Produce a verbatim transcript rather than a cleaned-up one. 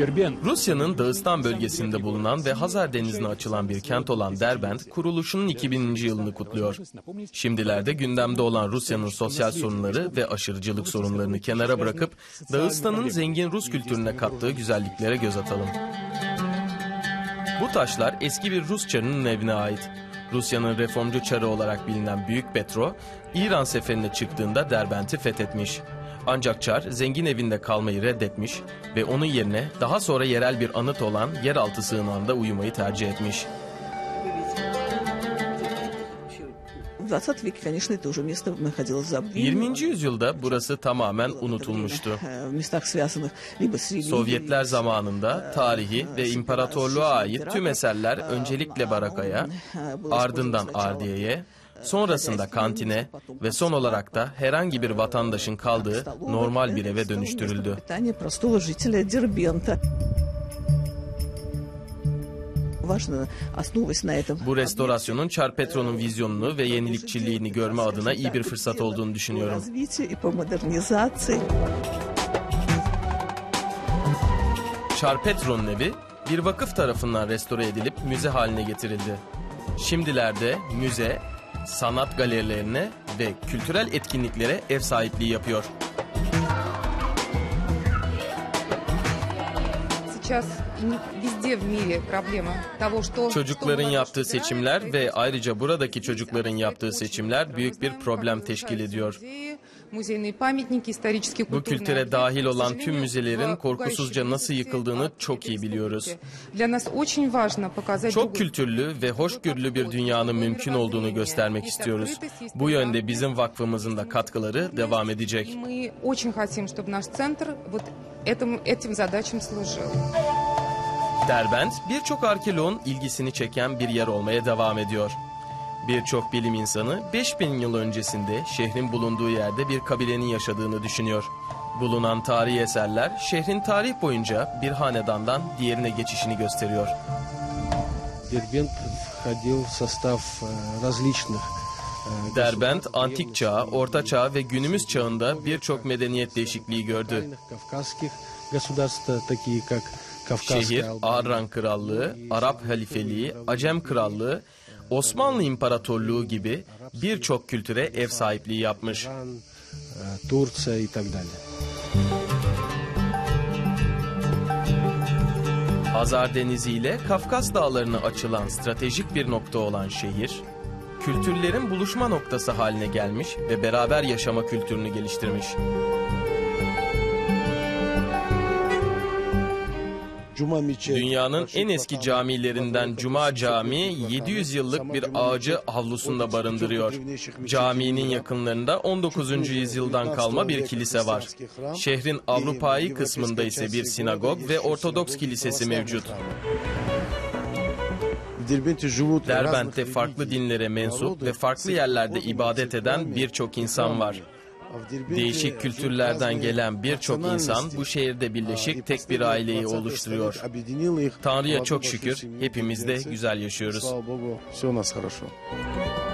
Rusya'nın Dağıstan bölgesinde bulunan ve Hazar Denizi'ne açılan bir kent olan Derbent, kuruluşunun iki bininci yılını kutluyor. Şimdilerde gündemde olan Rusya'nın sosyal sorunları ve aşırıcılık sorunlarını kenara bırakıp Dağıstan'ın zengin Rus kültürüne kattığı güzelliklere göz atalım. Bu taşlar eski bir Rus çarının evine ait. Rusya'nın reformcu çarı olarak bilinen Büyük Petro, İran seferine çıktığında Derbent'i fethetmiş. Ancak çar zengin evinde kalmayı reddetmiş ve onun yerine daha sonra yerel bir anıt olan yeraltı sığınağında uyumayı tercih etmiş. yirminci yüzyılda burası tamamen unutulmuştu. Sovyetler zamanında tarihi ve imparatorluğa ait tüm eserler öncelikle Baraka'ya, ardından Ardiye'ye, sonrasında kantine ve son olarak da herhangi bir vatandaşın kaldığı normal bir eve dönüştürüldü. Bu restorasyonun Çar Petro'nun vizyonunu ve yenilikçiliğini görme adına iyi bir fırsat olduğunu düşünüyorum. Çar Petro'nun evi bir vakıf tarafından restore edilip müze haline getirildi. Şimdilerde müze, sanat galerilerine ve kültürel etkinliklere ev sahipliği yapıyor. Çocukların yaptığı seçimler ve ayrıca buradaki çocukların yaptığı seçimler büyük bir problem teşkil ediyor. Bu kültüre dahil olan tüm müzelerin korkusuzca nasıl yıkıldığını çok iyi biliyoruz. Çok kültürlü ve hoşgörülü bir dünyanın mümkün olduğunu göstermek istiyoruz. Bu yönde bizim vakfımızın da katkıları devam edecek. Derbent, birçok arkeoloğun ilgisini çeken bir yer olmaya devam ediyor. Birçok bilim insanı beş bin yıl öncesinde şehrin bulunduğu yerde bir kabilenin yaşadığını düşünüyor. Bulunan tarihi eserler şehrin tarih boyunca bir hanedandan diğerine geçişini gösteriyor. Derbent, antik çağ, orta çağ ve günümüz çağında birçok medeniyet değişikliği gördü. Şehir, Arran Krallığı, Arap Halifeliği, Acem Krallığı, Osmanlı İmparatorluğu gibi birçok kültüre ev sahipliği yapmış. Hazar Denizi ile Kafkas Dağları'na açılan stratejik bir nokta olan şehir, kültürlerin buluşma noktası haline gelmiş ve beraber yaşama kültürünü geliştirmiş. Dünyanın en eski camilerinden Cuma Camii yedi yüz yıllık bir ağacı avlusunda barındırıyor. Caminin yakınlarında on dokuzuncu yüzyıldan kalma bir kilise var. Şehrin Avrupa'yı kısmında ise bir sinagog ve Ortodoks kilisesi mevcut. Derbent'te farklı dinlere mensup ve farklı yerlerde ibadet eden birçok insan var. Değişik kültürlerden gelen birçok insan bu şehirde birleşik tek bir aileyi oluşturuyor. Tanrı'ya çok şükür hepimiz de güzel yaşıyoruz.